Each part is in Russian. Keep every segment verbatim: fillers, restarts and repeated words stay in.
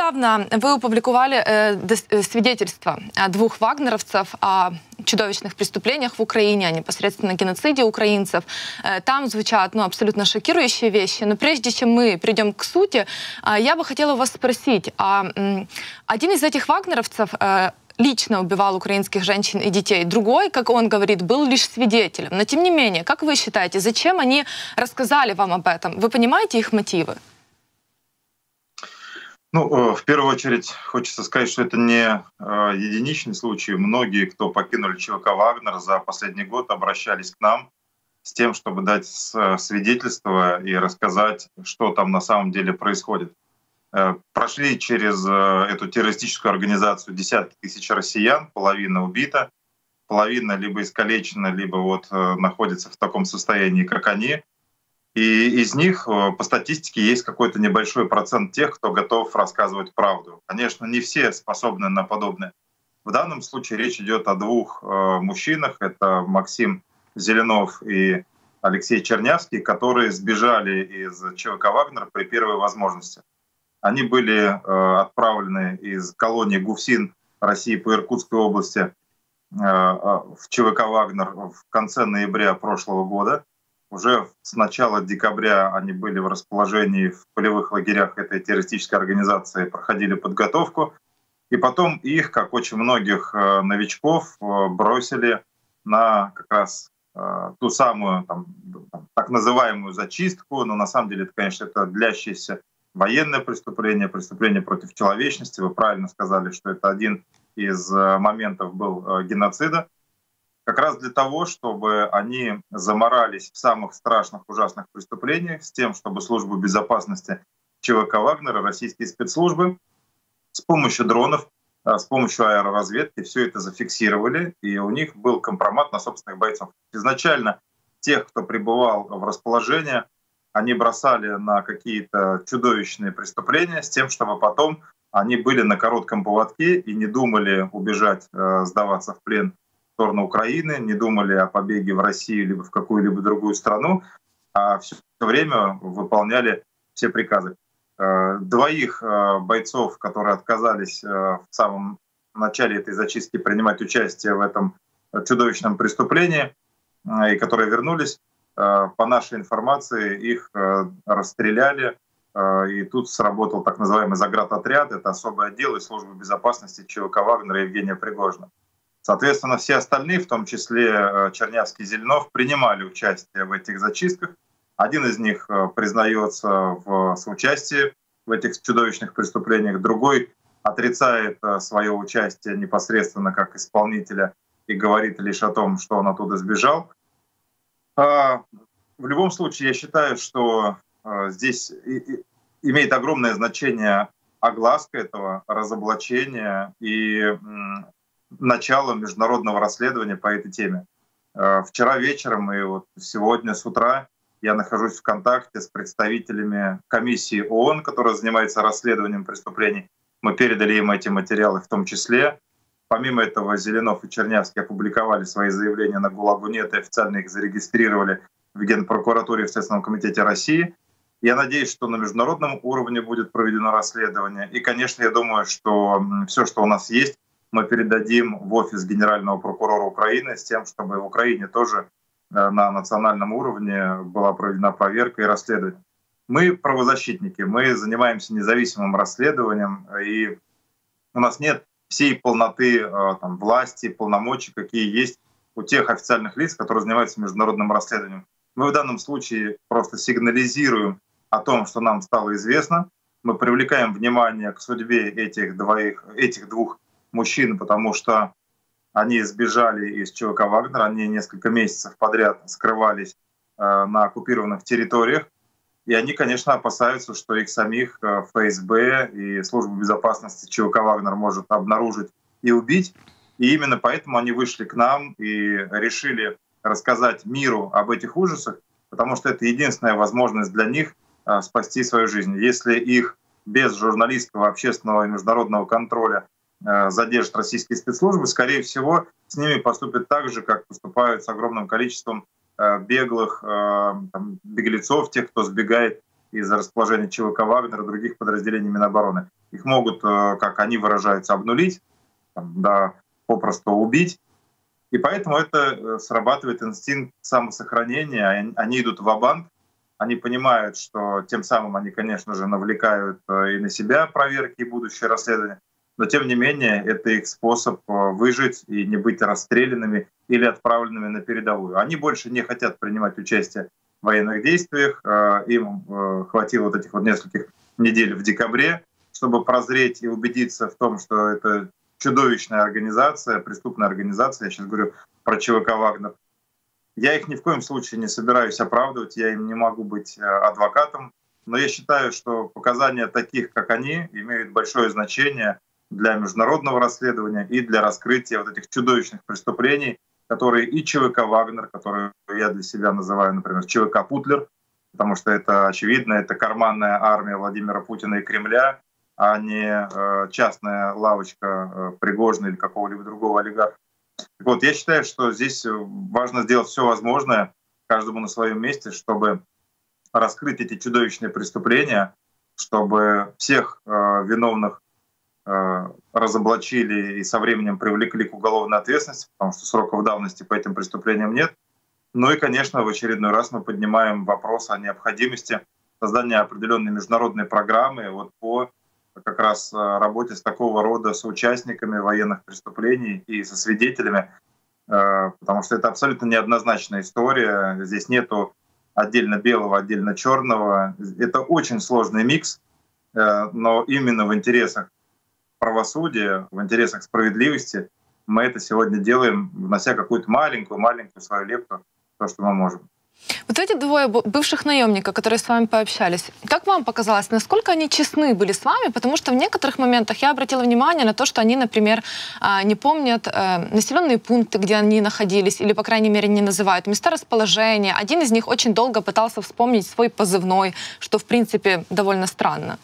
недавно вы опубликовали э, свидетельства двух вагнеровцев о чудовищных преступлениях в Украине, о непосредственно геноциде украинцев. Э, там звучат ну, абсолютно шокирующие вещи. Но прежде чем мы придем к сути, э, я бы хотела у вас спросить, а, э, один из этих вагнеровцев э, лично убивал украинских женщин и детей. Другой, как он говорит, был лишь свидетелем. Но тем не менее, как вы считаете, зачем они рассказали вам об этом? Вы понимаете их мотивы? Ну, в первую очередь, хочется сказать, что это не единичный случай. Многие, кто покинули ЧВК «Вагнер», за последний год обращались к нам с тем, чтобы дать свидетельство и рассказать, что там на самом деле происходит. Прошли через эту террористическую организацию десятки тысяч россиян, половина убита, половина либо искалечена, либо вот находится в таком состоянии, как они. И из них, по статистике, есть какой-то небольшой процент тех, кто готов рассказывать правду. Конечно, не все способны на подобное. В данном случае речь идет о двух мужчинах. Это Максим Зеленов и Алексей Чернявский, которые сбежали из ЧВК «Вагнер» при первой возможности. Они были отправлены из колонии ГУФСИН России по Иркутской области в ЧВК «Вагнер» в конце ноября прошлого года. Уже с начала декабря они были в расположении в полевых лагерях этой террористической организации, проходили подготовку. И потом их, как очень многих новичков, бросили на как раз ту самую там, так называемую зачистку. Но на самом деле, это, конечно, это длящееся военное преступление, преступление против человечности. Вы правильно сказали, что это один из моментов был геноцида. Как раз для того, чтобы они заморались в самых страшных, ужасных преступлениях, с тем, чтобы службы безопасности ЧВК «Вагнера», российские спецслужбы с помощью дронов, с помощью аэроразведки все это зафиксировали, и у них был компромат на собственных бойцов. Изначально тех, кто пребывал в расположении, они бросали на какие-то чудовищные преступления с тем, чтобы потом они были на коротком поводке и не думали убежать, сдаваться в плен в сторону Украины, не думали о побеге в Россию либо в какую-либо другую страну, а все время выполняли все приказы. Двоих бойцов, которые отказались в самом начале этой зачистки принимать участие в этом чудовищном преступлении и которые вернулись, по нашей информации, их расстреляли, и тут сработал так называемый заградотряд, это особый отдел из службы безопасности ЧВК «Вагнера» Евгения Пригожина. Соответственно, все остальные, в том числе Чернявский и Зеленов, принимали участие в этих зачистках. Один из них признается в соучастии в этих чудовищных преступлениях, другой отрицает свое участие непосредственно как исполнителя и говорит лишь о том, что он оттуда сбежал. В любом случае, я считаю, что здесь имеет огромное значение огласка этого разоблачения и начало международного расследования по этой теме. Вчера вечером и вот сегодня с утра я нахожусь в контакте с представителями комиссии ООН, которая занимается расследованием преступлений. Мы передали им эти материалы в том числе. Помимо этого, Зеленов и Чернявский опубликовали свои заявления на ГУЛАГу.нет и официально их зарегистрировали в Генпрокуратуре и в Следственном комитете России. Я надеюсь, что на международном уровне будет проведено расследование. И, конечно, я думаю, что все, что у нас есть, мы передадим в офис генерального прокурора Украины с тем, чтобы в Украине тоже на национальном уровне была проведена проверка и расследование. Мы правозащитники, мы занимаемся независимым расследованием, и у нас нет всей полноты там, власти, полномочий, какие есть у тех официальных лиц, которые занимаются международным расследованием. Мы в данном случае просто сигнализируем о том, что нам стало известно. Мы привлекаем внимание к судьбе этих, двоих, этих двух мужчин, потому что они сбежали из ЧВК «Вагнер», они несколько месяцев подряд скрывались э, на оккупированных территориях. И они, конечно, опасаются, что их самих эф эс бэ и служба безопасности ЧВК «Вагнер» может обнаружить и убить. И именно поэтому они вышли к нам и решили рассказать миру об этих ужасах, потому что это единственная возможность для них э, спасти свою жизнь. Если их без журналистского, общественного и международного контроля задержат российские спецслужбы, скорее всего, с ними поступят так же, как поступают с огромным количеством беглых там, беглецов, тех, кто сбегает из расположения ЧВК «Вагнер» и других подразделений Минобороны. их могут, как они выражаются, обнулить, да, попросту убить. И поэтому это срабатывает инстинкт самосохранения, они идут ва-банк, они понимают, что тем самым они, конечно же, навлекают и на себя проверки и будущее расследование, но тем не менее это их способ выжить и не быть расстрелянными или отправленными на передовую. Они больше не хотят принимать участие в военных действиях, им хватило вот этих вот нескольких недель в декабре, чтобы прозреть и убедиться в том, что это чудовищная организация, преступная организация, я сейчас говорю про ЧВК «Вагнер». Я их ни в коем случае не собираюсь оправдывать, я им не могу быть адвокатом, но я считаю, что показания таких, как они, имеют большое значение для международного расследования и для раскрытия вот этих чудовищных преступлений, которые и ЧВК «Вагнер», которые я для себя называю, например, ЧВК «Путлер», потому что это очевидно, это карманная армия Владимира Путина и Кремля, а не частная лавочка Пригожина или какого-либо другого олигарха. Так вот, я считаю, что здесь важно сделать все возможное, каждому на своем месте, чтобы раскрыть эти чудовищные преступления, чтобы всех э, виновных э, разоблачили и со временем привлекли к уголовной ответственности, потому что сроков давности по этим преступлениям нет. Ну и, конечно, в очередной раз мы поднимаем вопрос о необходимости создания определенной международной программы вот по как раз работе с такого рода соучастниками военных преступлений и со свидетелями, потому что это абсолютно неоднозначная история. Здесь нету отдельно белого, отдельно черного. Это очень сложный микс, но именно в интересах правосудия, в интересах справедливости мы это сегодня делаем, внося какую-то маленькую-маленькую свою лепту, то, что мы можем. Вот эти двое бывших наемников, которые с вами пообщались, как вам показалось, насколько они честны были с вами? Потому что в некоторых моментах я обратила внимание на то, что они, например, не помнят населенные пункты, где они находились, или, по крайней мере, не называют места расположения. Один из них очень долго пытался вспомнить свой позывной, что, в принципе, довольно странно.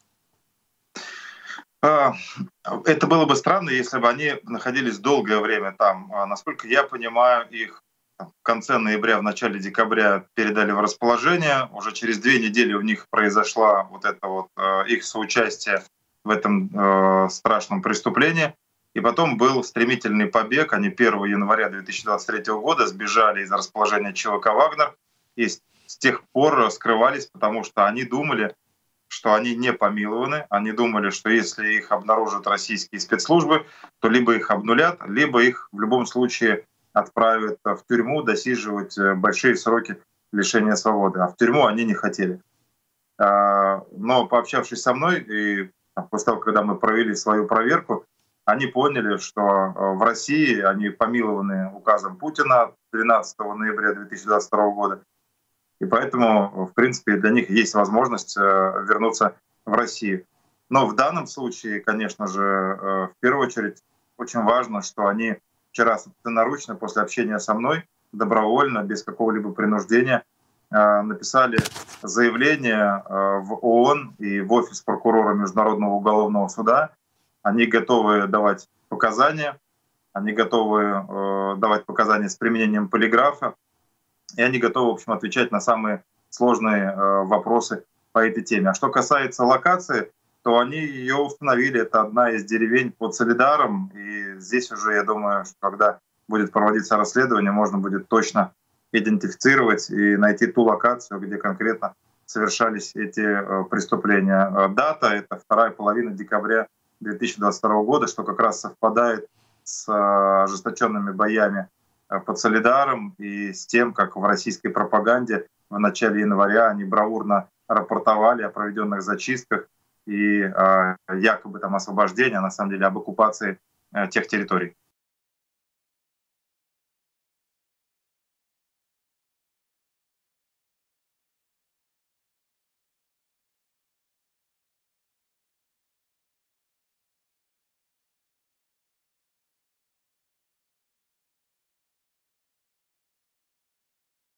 Это было бы странно, если бы они находились долгое время там. Насколько я понимаю, их в конце ноября, в начале декабря передали в расположение. Уже через две недели у них произошло вот это вот э, их соучастие в этом э, страшном преступлении. И потом был стремительный побег. Они первого января две тысячи двадцать третьего года сбежали из расположения ЧВК «Вагнер» и с, с тех пор скрывались, потому что они думали, что они не помилованы. Они думали, что если их обнаружат российские спецслужбы, то либо их обнулят, либо их в любом случае отправят в тюрьму досиживать большие сроки лишения свободы. А в тюрьму они не хотели. Но пообщавшись со мной, и после того, когда мы провели свою проверку, они поняли, что в России они помилованы указом Путина двенадцатого ноября две тысячи двадцать второго года. И поэтому, в принципе, для них есть возможность вернуться в Россию. Но в данном случае, конечно же, в первую очередь очень важно, что они вчера собственноручно после общения со мной, добровольно, без какого-либо принуждения, написали заявление в ООН и в офис прокурора Международного уголовного суда. Они готовы давать показания, они готовы давать показания с применением полиграфа, и они готовы, в общем, отвечать на самые сложные вопросы по этой теме. А что касается локации, то они ее установили. Это одна из деревень под Солидаром. И здесь уже, я думаю, что когда будет проводиться расследование, можно будет точно идентифицировать и найти ту локацию, где конкретно совершались эти преступления. Дата — это вторая половина декабря две тысячи двадцать второго года, что как раз совпадает с ожесточенными боями под Солидаром и с тем, как в российской пропаганде в начале января они бравурно рапортовали о проведенных зачистках и э, якобы там освобождении, а на самом деле об оккупации э, тех территорий.